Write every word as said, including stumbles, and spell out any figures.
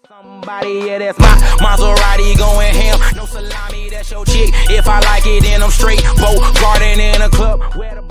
Somebody, yeah, that's my Maserati going ham. No salami, that's your chick. If I like it, then I'm straight. Boat garden in a club. Where the